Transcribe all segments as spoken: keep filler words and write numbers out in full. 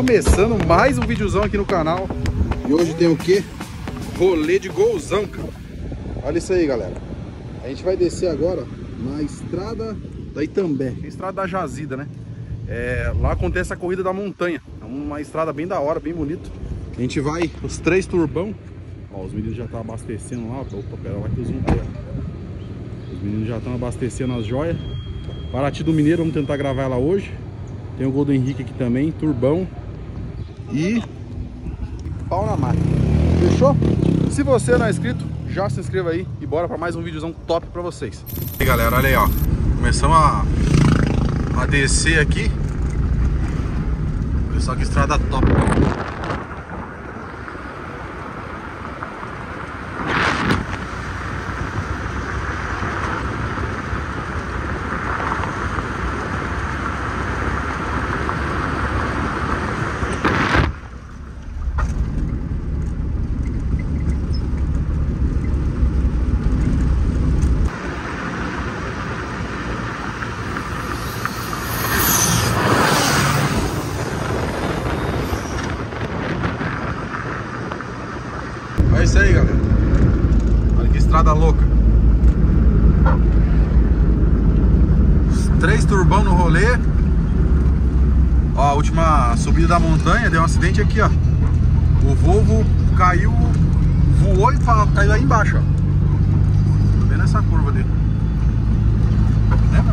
começando mais um videozão aqui no canal. E hoje tem o quê? Rolê de golzão, cara. Olha isso aí, galera. A gente vai descer agora na estrada da Itambé, a estrada da Jazida, né? É, lá acontece a corrida da montanha. É uma estrada bem da hora, bem bonito. A gente vai, os três turbão. Ó, os meninos já estão abastecendo lá. Opa, pera lá que os um aí, ó. Os meninos já estão abastecendo as joias. Paraty do Mineiro, vamos tentar gravar ela hoje. Tem o gol do Henrique aqui também, turbão. E pau na máquina. Fechou? Se você não é inscrito, já se inscreva aí e bora para mais um videozão top para vocês. E aí, galera, olha aí, ó. Começamos a, a descer aqui. Olha só que estrada top. É isso aí, galera. Olha que estrada louca. Os três turbão no rolê. Ó, a última subida da montanha deu um acidente aqui, ó. O Volvo caiu, voou e caiu aí embaixo, ó. Bem nessa curva ali. Lembra?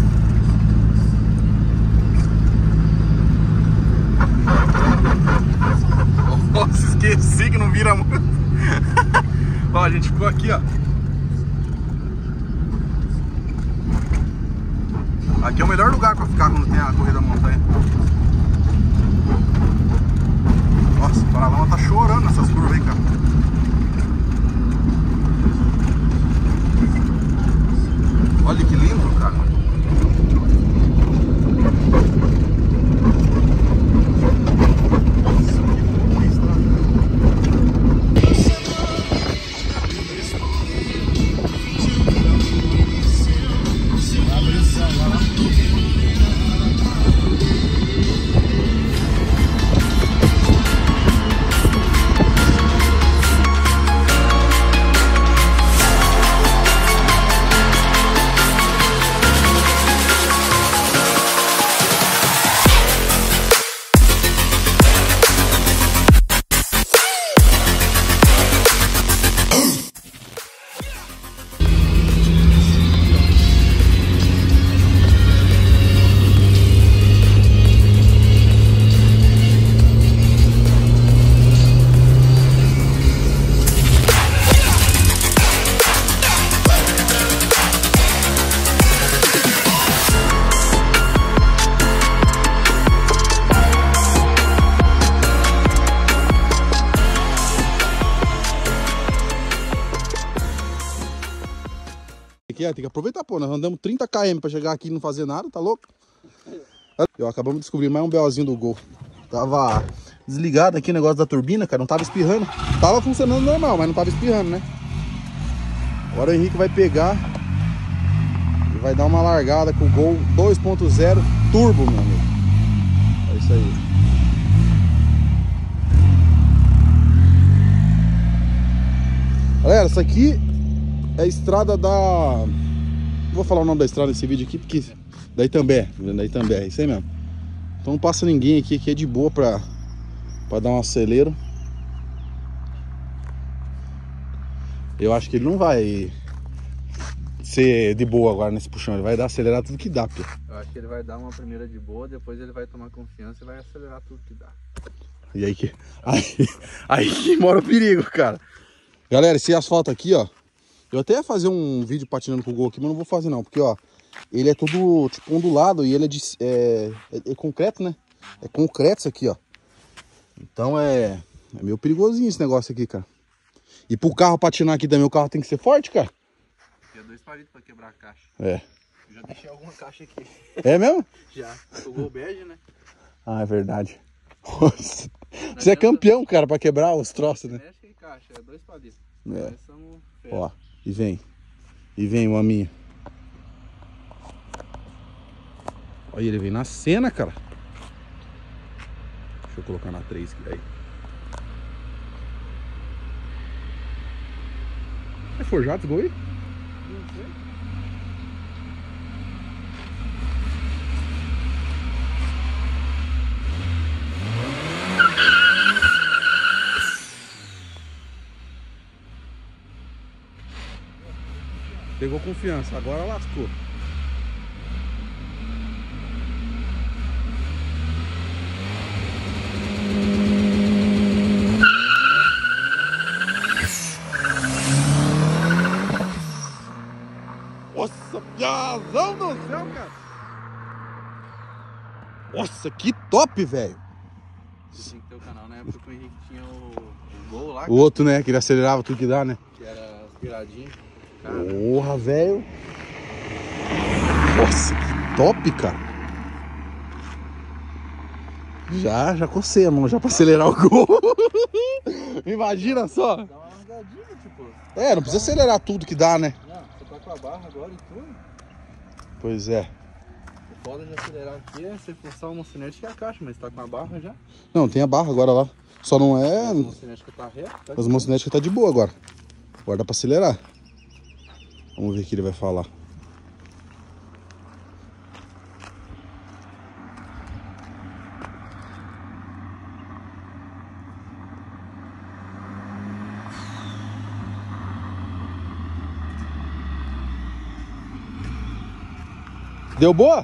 Nossa, esqueci que não vira muito. Ó, a gente ficou aqui, ó. Aqui é o melhor lugar pra ficar quando tem a corrida da montanha. Nossa, o Paralama tá chorando nessas curvas aí, cara. Olha que lindo, cara. É, tem que aproveitar, pô, nós andamos trinta quilômetros pra chegar aqui e não fazer nada, tá louco? Eu acabamos de descobrir mais um BOzinho do Gol. Tava desligado aqui o negócio da turbina, cara, não tava espirrando. Tava funcionando normal, mas não tava espirrando, né? Agora o Henrique vai pegar e vai dar uma largada com o Gol dois ponto zero turbo, meu amigo. É isso aí. Galera, isso aqui é a estrada da... Não vou falar o nome da estrada nesse vídeo aqui, porque... Da Itambé, da Itambé, é isso aí mesmo. Então não passa ninguém aqui, aqui é de boa pra, pra dar um acelero. Eu acho que ele não vai ser de boa agora nesse puxão, ele vai dar acelerar tudo que dá, pô. Eu acho que ele vai dar uma primeira de boa, depois ele vai tomar confiança e vai acelerar tudo que dá. E aí que... Aí, aí que mora o perigo, cara. Galera, esse asfalto aqui, ó. Eu até ia fazer um vídeo patinando com o Gol aqui, mas não vou fazer não, porque ó, ele é todo tipo ondulado e ele é de é, é, é concreto, né? É concreto isso aqui, ó. Então é, é meio perigosinho esse negócio aqui, cara. E pro carro patinar aqui também, o carro tem que ser forte, cara. Tinha dois palitos pra quebrar a caixa. É. Eu já deixei alguma caixa aqui. É mesmo? Já. O Gol bege, né? Ah, é verdade. Nossa. Você é campeão, cara, pra quebrar os troços, né? Mexe em caixa, é dois palitos. É. Ó, e vem. E vem o aminho. Olha, ele vem na cena, cara. Deixa eu colocar na três aqui, aí. É forjado esse gol aí? Não sei. Pegou confiança, agora lascou. Nossa, piazão do céu, cara. Nossa, que top, velho. Você tem que ter o canal na época que o Henrique tinha o, o Gol lá. O outro, né, que ele acelerava tudo que dá, né? Que era aspiradinho. Cara, Porra, velho. Nossa, que top, cara. Já, já cocei a mão, já pra acelerar o gol. Imagina só. dá uma andadinha, tipo. É, não precisa acelerar tudo que dá, né? Não, você tá com a barra agora e tudo. Pois é. O foda de acelerar aqui é você forçar o mocinete que é a caixa, mas tá com a barra já. Não, tem a barra agora lá. Só não é... O mocinete que tá reto. Tá As mocinete tá de boa agora. Agora dá pra acelerar. Vamos ver o que ele vai falar. Deu boa?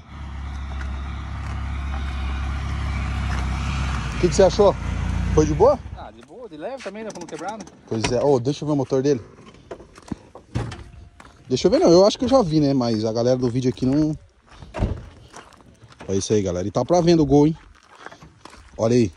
O que, que você achou? Foi de boa? Ah, de boa, de leve também, né? Pra não quebrar, né? Pois é. Oh, deixa eu ver o motor dele. Deixa eu ver, não. Eu acho que eu já vi, né? Mas a galera do vídeo aqui não... Olha isso aí, galera. E tá pra venda o Gol, hein? Olha aí.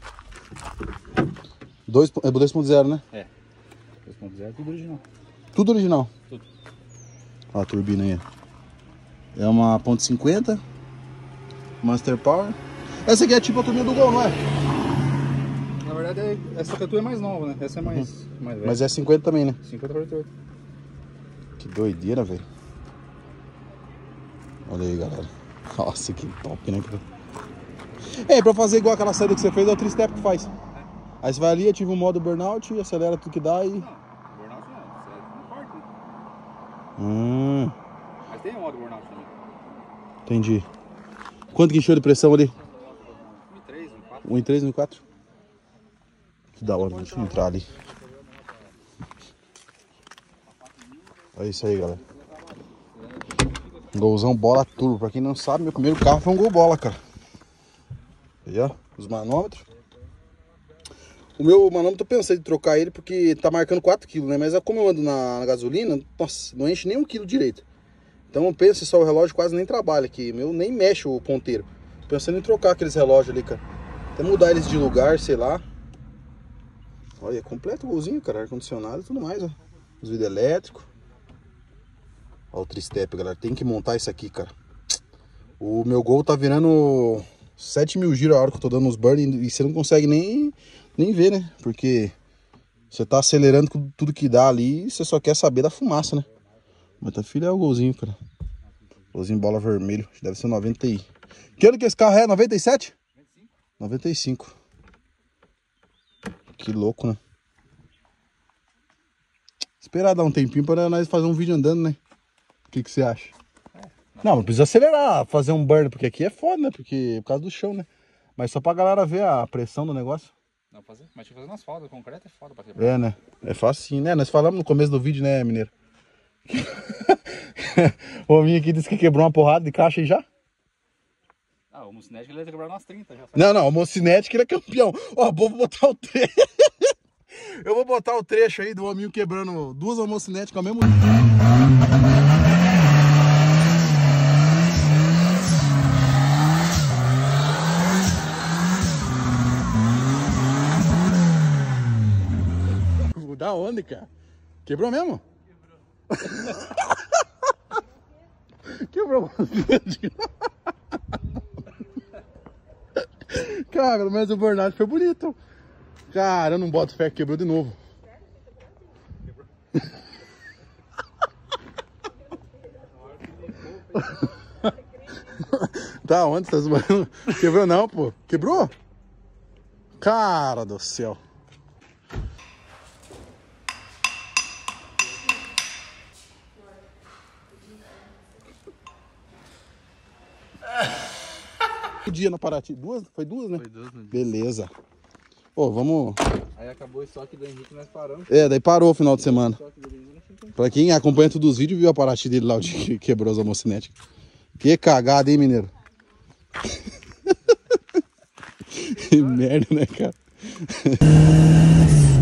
dois ponto zero, né? É. dois ponto zero, tudo original. Tudo original? Tudo. Olha a turbina aí. É uma ponto cinquenta. Master Power. Essa aqui é tipo a turbina do Gol, não é? Na verdade, essa aqui é mais nova, né? Essa é mais, uhum. mais velha. Mas é cinquenta também, né? cinquenta quarenta e oito. Que doideira, velho. Olha aí, galera. Nossa, que top, né? É, pra fazer igual aquela saída que você fez, é o tristep que faz. Aí você vai ali, ativa o modo burnout, acelera tudo que dá e... Não, burnout não, você não parte, né? Hum, Mas tem o modo burnout também. entendi. Quanto que encheu de pressão ali? um e três, um e quatro. um e três, um e quatro? Que da hora, deixa eu entrar ali. É isso aí, galera. Golzão bola turbo. Pra quem não sabe, meu primeiro carro foi um Gol bola, cara. Aí, ó, os manômetros. O meu manômetro eu pensei em trocar ele porque tá marcando quatro quilos, né? Mas como eu ando na, na gasolina, nossa, não enche nem um quilo direito. Então eu penso só, o relógio quase nem trabalha aqui. Meu nem mexe o ponteiro. Pensando em trocar aqueles relógios ali, cara. Até mudar eles de lugar, sei lá. Olha, completo o Golzinho, cara. Ar-condicionado e tudo mais, ó. Os vidros elétricos. Olha o tristep, galera. Tem que montar isso aqui, cara. O meu Gol tá virando sete mil giros a hora que eu tô dando uns burn. E você não consegue nem, nem ver, né? Porque você tá acelerando com tudo que dá ali e você só quer saber da fumaça, né? Mas tá filho é o Golzinho, cara. Golzinho bola vermelho. Deve ser noventa e... Que ano que esse carro é? noventa e sete? noventa e cinco. Que louco, né? Esperar dar um tempinho para nós fazer um vídeo andando, né? O que, que você acha? É, não, não precisa acelerar, fazer um burn, porque aqui é foda, né? Porque é por causa do chão, né? Mas só pra galera ver a pressão do negócio. Não, fazer, mas tinha que fazer nas faldas, concreto é foda pra quebrar. É, né? É fácil, né? Nós falamos no começo do vídeo, né, mineiro? O homem aqui disse que quebrou uma porrada de caixa e já? Ah, o Mocinete ele ia quebrar umas trinta já. Não, não, o Mocinete que ele é campeão. Ó, vou botar o trecho. Eu vou botar o trecho aí do hominho quebrando duas homocinetes com a mesma... Da onde, cara? Quebrou mesmo? Quebrou. Cara, mas o burnout foi bonito. Cara, eu não boto fé que quebrou de novo. Tá, onde você tá zoando? Quebrou não, pô. Quebrou? Cara do céu. Que dia na Paraty? Duas? Foi duas, né? Foi duas no dia. Beleza. Pô, vamos... Aí acabou o estoque do Henrique e nós paramos. É, daí parou o final de semana. O estoque do Henrique, nós ficamos- Pra quem acompanha todos os vídeos, viu a Paraty dele lá, onde que quebrou as homocinéticas. Que cagada, hein, mineiro? Que merda, né, cara?